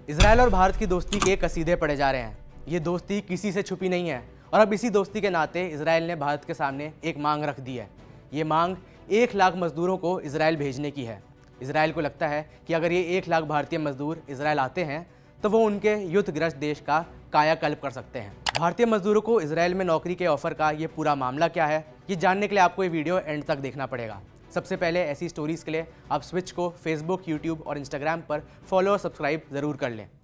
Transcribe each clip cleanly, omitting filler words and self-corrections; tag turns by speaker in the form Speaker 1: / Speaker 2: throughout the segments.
Speaker 1: Israel और भारत की दोस्ती के कसीदे पढ़े जा रहे हैं। ये दोस्ती किसी से छुपी नहीं है और अब इसी दोस्ती के नाते इजराइल ने भारत के सामने एक मांग रख दी है। ये मांग 1 लाख मजदूरों को इजराइल भेजने की है। इजराइल को लगता है कि अगर ये 1 लाख भारतीय मजदूर इजराइल आते हैं तो वो उनके युद्धग्रस्त देश का कायाकल्प कर सकते हैं। भारतीय मजदूरों को इजराइल में नौकरी के ऑफर का ये पूरा मामला क्या है, ये जानने के लिए आपको ये वीडियो एंड तक देखना पड़ेगा। सबसे पहले ऐसी स्टोरीज़ के लिए आप स्विच को फेसबुक, यूट्यूब और इंस्टाग्राम पर फॉलो और सब्सक्राइब ज़रूर कर लें।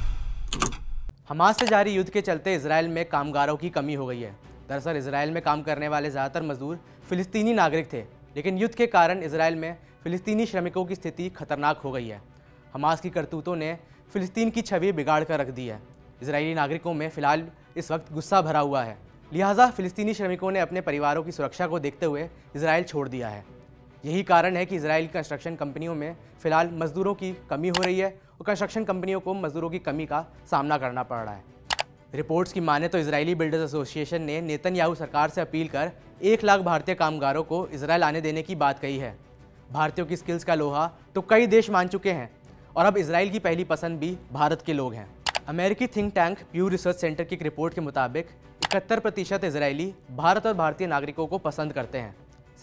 Speaker 1: हमास से जारी युद्ध के चलते इजराइल में कामगारों की कमी हो गई है। दरअसल इजराइल में काम करने वाले ज़्यादातर मजदूर फिलिस्तीनी नागरिक थे, लेकिन युद्ध के कारण इजराइल में फिलिस्तीनी श्रमिकों की स्थिति खतरनाक हो गई है। हमास की करतूतों ने फिलिस्तीन की छवि बिगाड़ कर रख दी है। इजरायली नागरिकों में फ़िलहाल इस वक्त गुस्सा भरा हुआ है, लिहाजा फिलिस्तीनी श्रमिकों ने अपने परिवारों की सुरक्षा को देखते हुए इजराइल छोड़ दिया है। यही कारण है कि इजराइल कंस्ट्रक्शन कंपनियों में फ़िलहाल मजदूरों की कमी हो रही है और कंस्ट्रक्शन कंपनियों को मजदूरों की कमी का सामना करना पड़ रहा है। रिपोर्ट्स की माने तो इजरायली बिल्डर्स एसोसिएशन ने नेतन्याहू सरकार से अपील कर 1 लाख भारतीय कामगारों को इजराइल आने देने की बात कही है। भारतीयों की स्किल्स का लोहा तो कई देश मान चुके हैं और अब इजराइल की पहली पसंद भी भारत के लोग हैं। अमेरिकी think tank Pew research centre की एक रिपोर्ट के मुताबिक 71% इजरायली भारत और भारतीय नागरिकों को पसंद करते हैं।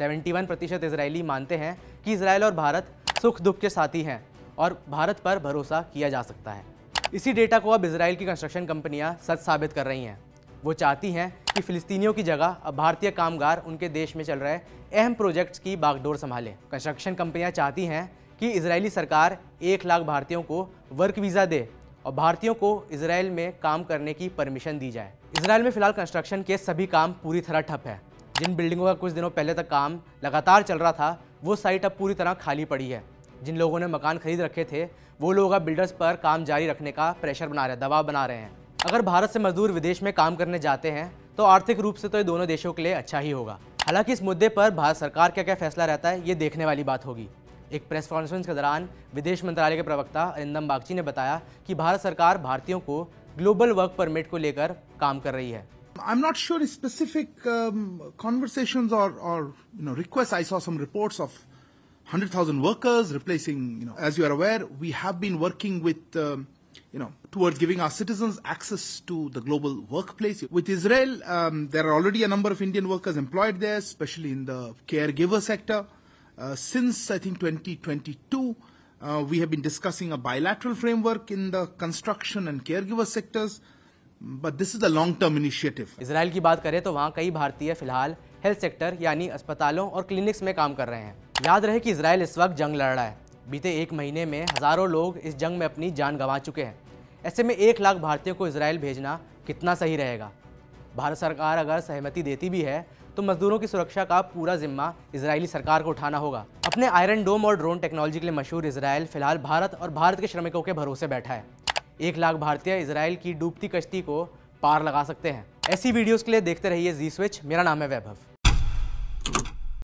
Speaker 1: 71% इजरायली मानते हैं कि इजराइल और भारत सुख दुख के साथी हैं और भारत पर भरोसा किया जा सकता है। इसी डेटा को अब इजराइल की कंस्ट्रक्शन कंपनियां सच साबित कर रही हैं। वो चाहती हैं कि फिलिस्तीनियों की जगह अब भारतीय कामगार उनके देश में चल रहे अहम प्रोजेक्ट्स की बागडोर संभालें। कंस्ट्रक्शन कंपनियां चाहती हैं कि इजरायली सरकार 1 लाख भारतीयों को वर्क वीज़ा दे और भारतीयों को इजराइल में काम करने की परमिशन दी जाए। इजराइल में फिलहाल कंस्ट्रक्शन के सभी काम पूरी तरह ठप है। जिन बिल्डिंगों का कुछ दिनों पहले तक काम लगातार चल रहा था, वो साइट अब पूरी तरह खाली पड़ी है। जिन लोगों ने मकान खरीद रखे थे, वो लोग अब बिल्डर्स पर काम जारी रखने का प्रेशर बना रहे हैं, दबाव बना रहे हैं। अगर भारत से मजदूर विदेश में काम करने जाते हैं तो आर्थिक रूप से तो ये दोनों देशों के लिए अच्छा ही होगा। हालांकि इस मुद्दे पर भारत सरकार का क्या फैसला रहता है, ये देखने वाली बात होगी। एक प्रेस कॉन्फ्रेंस के दौरान विदेश मंत्रालय के प्रवक्ता अरिंदम बागची ने बताया कि भारत सरकार भारतीयों को ग्लोबल वर्क परमिट को लेकर काम कर रही है।
Speaker 2: I'm not sure specific conversations or requests. I saw some reports of 100,000 workers replacing. As you are aware, we have been working with towards giving our citizens access to the global workplace. With Israel, there are already a number of Indian workers employed there, especially in the caregiver sector. Since I think 2022, we have been discussing a bilateral framework in the construction and caregiver sectors. But this is a long-term initiative.
Speaker 1: Israel की बात करें तो वहाँ कई भारतीय फिलहाल health sector यानी अस्पतालों और क्लिनिक्स में काम कर रहे हैं। याद रहे कि इजराइल इस वक्त जंग लड़ रहा है। बीते 1 महीने में हजारों लोग इस जंग में अपनी जान गंवा चुके हैं। ऐसे में 1 लाख भारतीयों को इजराइल भेजना कितना सही रहेगा? भारत सरकार अगर सहमति देती भी है तो मजदूरों की सुरक्षा का पूरा जिम्मा इजरायली सरकार को उठाना होगा। अपने आयरन डोम और ड्रोन टेक्नोलॉजी के लिए मशहूर इजराइल फिलहाल भारत और भारत के श्रमिकों के भरोसे बैठा है। 1 लाख भारतीय इजराइल की डूबती कश्ती को पार लगा सकते हैं। ऐसी वीडियोस के लिए देखते रहिए जी स्विच। मेरा नाम है वैभव।